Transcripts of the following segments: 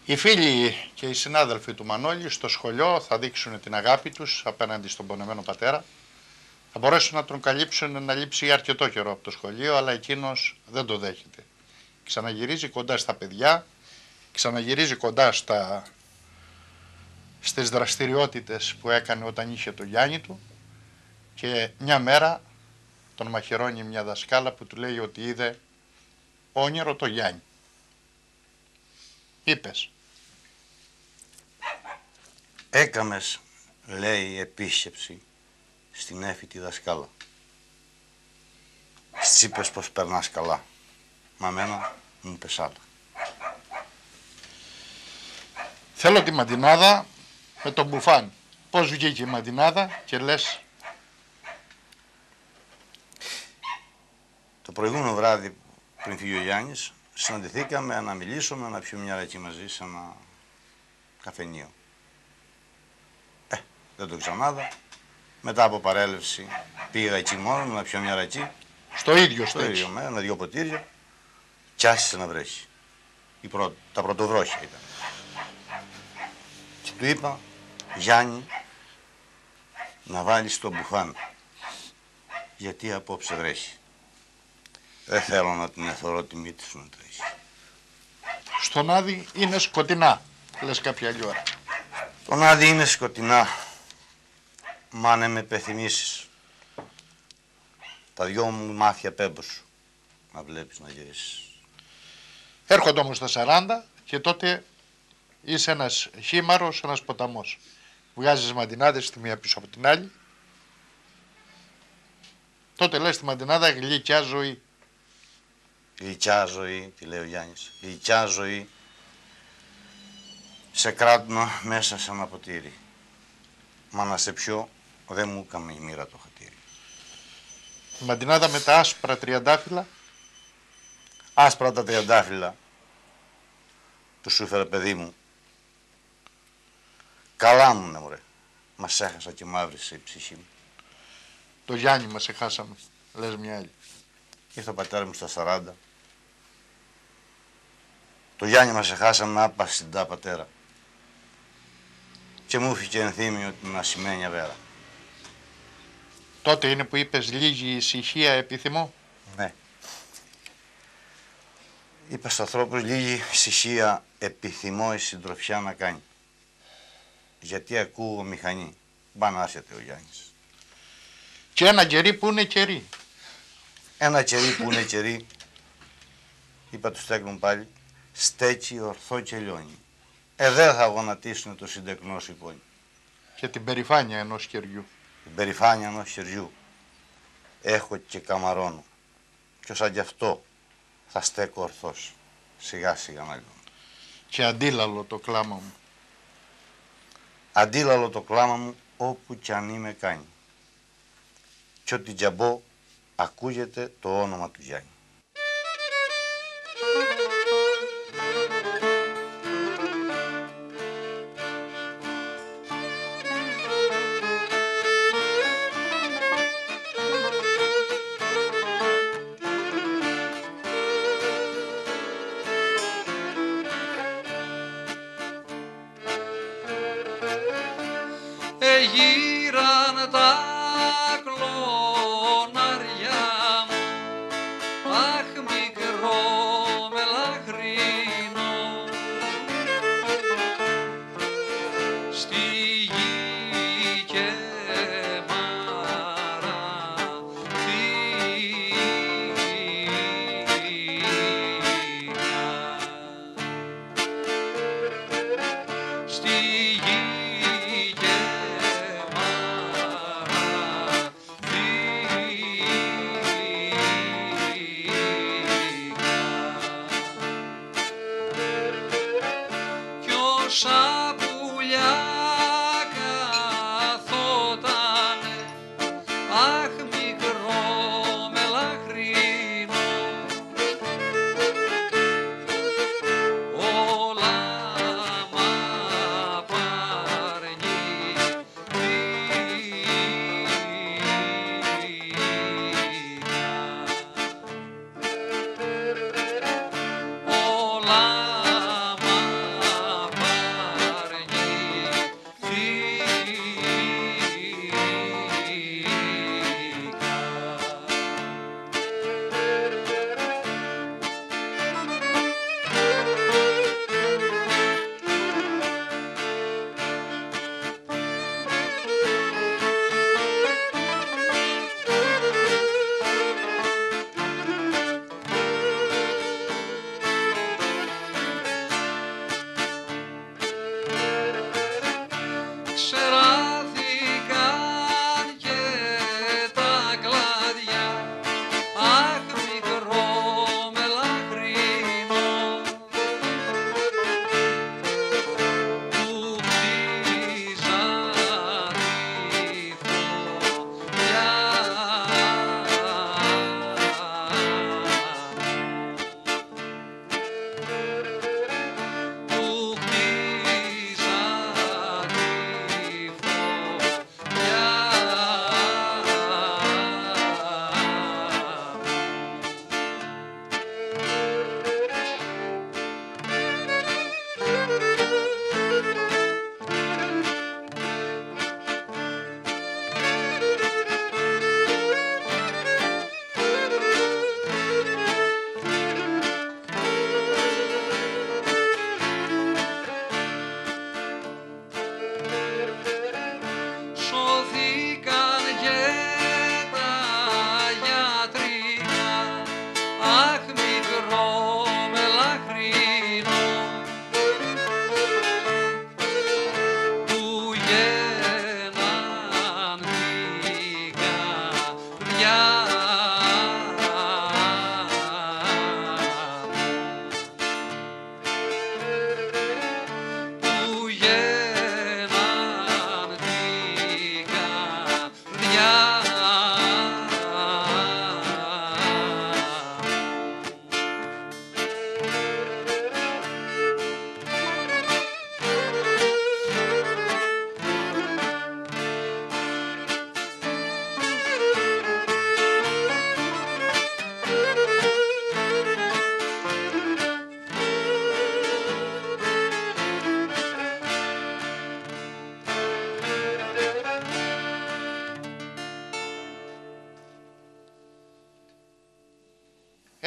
Οι φίλοι και οι συνάδελφοι του Μανώλη στο σχολείο θα δείξουν την αγάπη τους απέναντι στον πονεμένο πατέρα. Θα μπορέσουν να τον καλύψουν να λείψει αρκετό καιρό από το σχολείο, αλλά εκείνος δεν το δέχεται. Ξαναγυρίζει κοντά στα παιδιά, ξαναγυρίζει κοντά στις δραστηριότητες που έκανε όταν είχε το Γιάννη του και μια μέρα τον μαχαιρώνει μια δασκάλα που του λέει ότι είδε όνειρο το Γιάννη. Είπες. Έκαμες, λέει, επίσκεψη στην Έφη τη δασκάλα. Στις είπες πως περνάς καλά. Μα μένα μου πες άλλα. Θέλω τη μαντινάδα με τον μπουφάν. Πώς βγήκε η μαντινάδα και λες. Το προηγούμενο βράδυ πριν φύγει ο Γιάννης, συναντηθήκαμε να μιλήσουμε, να πιούμε μια ρακή μαζί σε ένα καφενείο. Δεν το ξανάδα. Μετά από παρέλευση πήγα εκεί μόνο να πιω μια ρακή. Στο ίδιο μέρα, με 2 ποτήρια. Κι άρχισε να βρέχει. Τα πρωτοβρόχια ήταν. Και του είπα, Γιάννη, να βάλεις το μπουφάν. Γιατί απόψε βρέχει. Δεν θέλω να την εθωρώ τη μύτη σου να τρέχει. Στον Άδη είναι σκοτεινά, λες κάποια άλλη ώρα. Στον Άδη είναι σκοτεινά. Μάνε με πεθυμίσεις. Τα 2 μου μάτια πέμπος. Να βλέπεις να γυρίσεις. Έρχονται όμως τα 40 και τότε είσαι ένας χήμαρος, ένας ποταμός. Βγάζεις μαντινάδες τη μία πίσω από την άλλη. Τότε λες τη μαντινάδα γλυκιά ζωή. Γλυκιά ζωή, τι λέει ο Γιάννης. Γλυκιά ζωή. Σε κράτημα μέσα σε ένα ποτήρι. Μα να σε πιω, δεν μου έκαμε η μοίρα το χατήρι. Η μαντινάδα με τα άσπρα τριαντάφυλλα. Άσπρα τα τριαντάφυλλα. Του σου έφερε παιδί μου. Καλά μου ναι μωρέ. Μας έχασα και μαύρισε η ψυχή μου. Το Γιάννη μας έχασαμε, λες μια άλλη. Ήρθε ο πατέρα μου στα 40. Το Γιάννη μας έχασαμε άπασιντά πατέρα. Και μου έφυγε ενθύμιο την ασημένια βέρα. Τότε είναι που είπες λίγη ησυχία επιθυμώ. Ναι. Είπα στους ανθρώπους λίγη ησυχία επιθυμώ η συντροφιά να κάνει. Γιατί ακούω μηχανή. Μπα να έρχεται ο Γιάννης. Και ένα κερί που είναι κερί. Ένα κερί που είναι κερί, είπα του Στέκνου πάλι, στέκει ορθό και λιώνει. Δεν θα γονατίσουν το συντεκνό σου υπόνι. Και την περηφάνεια ενός κεριού. Την περηφάνεια ενός χεριού έχω και καμαρώνω. Κι σαν γι' αυτό θα στέκω ορθός. Σιγά σιγά να λιώνω. Και αντίλαλο το κλάμα μου. Αντίλαλο το κλάμα μου όπου κι αν είμαι κάνει. Κι ό,τι τζαμπώ ακούγεται το όνομα του Γιάννη. Γύραν τα κλωνάρια μου, αχ μικρό μελαχρινό, στη γη και μαραθήκα, στη γη όσα πουλιά καθότανε, αχ μικρό μελαχρινό, όλα μ' απαρνήθηκα, όλα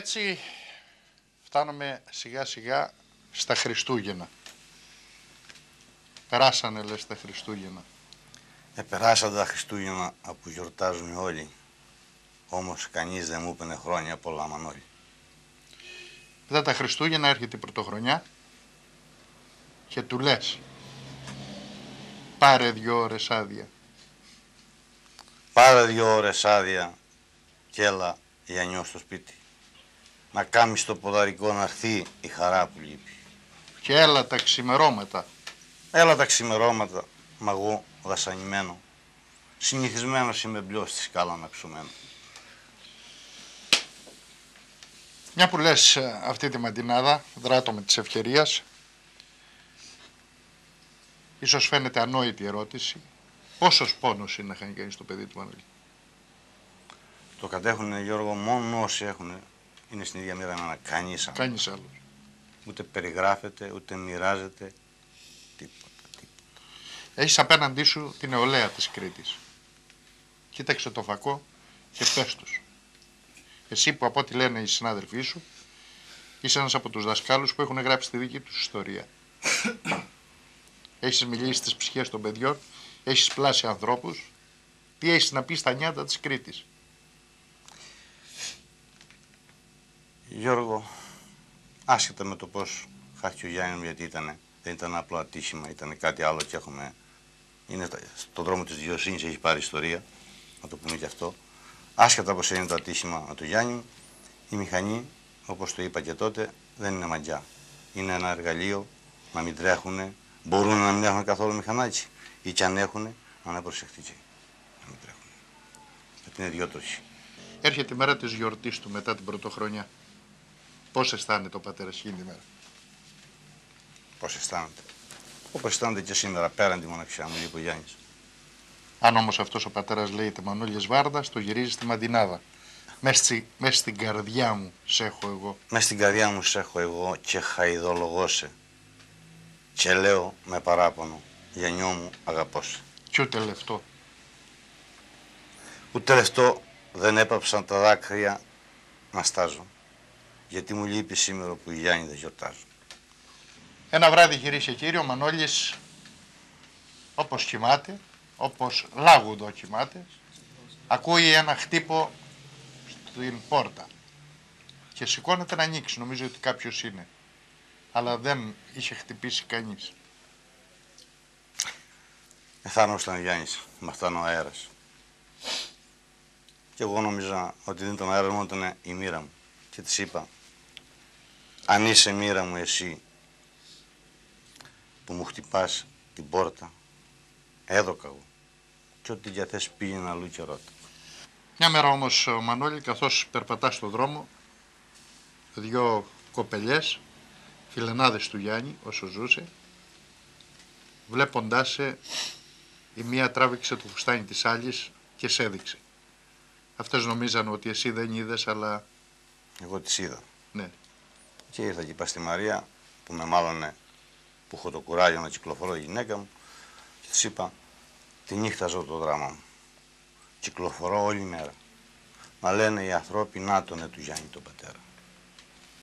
έτσι φτάνουμε σιγά σιγά στα Χριστούγεννα. Περάσανε λες τα Χριστούγεννα. Περάσαν τα Χριστούγεννα που γιορτάζουν όλοι. Όμως κανείς δεν μου έπαινε χρόνια πολλά, Μανώλη. Μετά τα Χριστούγεννα έρχεται η Πρωτοχρονιά και του λες πάρε 2 ώρες άδεια. Πάρε 2 ώρες άδεια και έλα Γιαννιό στο σπίτι. Να κάμεις το ποδαρικό να έρθει η χαρά που λείπει. Και έλα τα ξημερώματα. Έλα τα ξημερώματα, μα εγώ βασανημένο. Συνηθισμένος είμαι μπλιό στη σκάλα να ξουμένο. Μια που λες αυτή τη μαντινάδα, δράτω με της ευκαιρίας, ίσως φαίνεται ανόητη ερώτηση, πόσος πόνος είναι να χάνει κανείς το παιδί του, Μανώλη? Το κατέχουνε, Γιώργο, μόνο όσοι έχουν. Είναι στην ίδια μοίρα με ένα κανείς άλλος. Κανείς άλλος. Ούτε περιγράφεται, ούτε μοιράζεται. Τίποτα. Έχεις απέναντί σου την νεολαία της Κρήτης. Κοίταξε το φακό και πες τους. Εσύ που από ό,τι λένε οι συνάδελφοί σου, είσαι ένας από τους δασκάλους που έχουν γράψει τη δική τους ιστορία. Έχεις μιλήσει στις ψυχές των παιδιών, έχεις πλάσει ανθρώπους. Τι έχεις να πεις στα νιάτα της Κρήτης? Γιώργο, άσχετα με το πώς χάθηκε ο Γιάννης, γιατί δεν ήταν απλό ατύχημα, ήταν κάτι άλλο και είναι στον δρόμο της δικαιοσύνης, έχει πάρει ιστορία, να το πούμε και αυτό. Άσχετα πώς έγινε το ατύχημα του Γιάννη, η μηχανή, όπως το είπα και τότε, δεν είναι μαγιά. Είναι ένα εργαλείο, να μην τρέχουνε, μπορούν να μην έχουν καθόλου μηχανάκι, ή κι αν έχουνε, να είναι προσεκτικοί, να μην τρέχουνε. Γιατί είναι ιδιότροχοι. Έρχεται η μέρα της γιορτής του μετά την Πρωτοχρονιά. Πώς αισθάνεται ο πατέρας εκείνη τη μέρα? Πώς αισθάνεται? Όπως αισθάνεται και σήμερα, πέραν τη μοναξιά μου, είπε ο Γιάννης. Αν όμως αυτός ο πατέρας λέγεται Μανώλης Βάρδας, το γυρίζει στη μαντινάδα. Μέσα στην καρδιά μου σε έχω εγώ. Μες στην καρδιά μου σε έχω εγώ και χαϊδολογώ σε. Και λέω με παράπονο, Γιαννιό μου, αγαπώ σε. Κι ούτε λεφτό. Ούτε λεφτό δεν έπαψαν τα δάκρυα να στάζω. Γιατί μου λείπει σήμερα που οι Γιάννη δεν γιορτάζουν. Ένα βράδυ, κυρίες και κύριοι, ο Μανώλης, όπως κοιμάται, όπως λάγουδο κοιμάται, ακούει ένα χτύπο στην πόρτα και σηκώνεται να ανοίξει, νομίζω ότι κάποιος είναι, αλλά δεν είχε χτυπήσει κανείς. Εθάνος ήταν ο Γιάννης, με αυτόν ο αέρας. Και εγώ νόμιζα ότι δεν ήταν ο αέρας, μόνο ήταν η μοίρα μου. Και της είπα, αν είσαι μοίρα μου εσύ που μου χτυπάς την πόρτα, έδωκα εγώ. Και ό,τι για θες πήγαινε αλλού και ρώτα. Μια μέρα όμως ο Μανώλη, καθώς περπατά στον δρόμο, 2 κοπελιές, φιλενάδες του Γιάννη όσο ζούσε, βλέποντάς σε, η μία τράβηξε το φουστάνι της άλλης και σε έδειξε. Αυτές νομίζαν ότι εσύ δεν είδες, αλλά Εγώ τις είδα. ναι. Και ήρθα και είπα στη Μαρία, που με μάλωνε, που έχω το κουράγιο να κυκλοφορώ η γυναίκα μου, και της είπα, τη νύχτα ζω το δράμα μου. Κυκλοφορώ όλη μέρα. Να λένε οι ανθρώποι, να τον του Γιάννη τον πατέρα.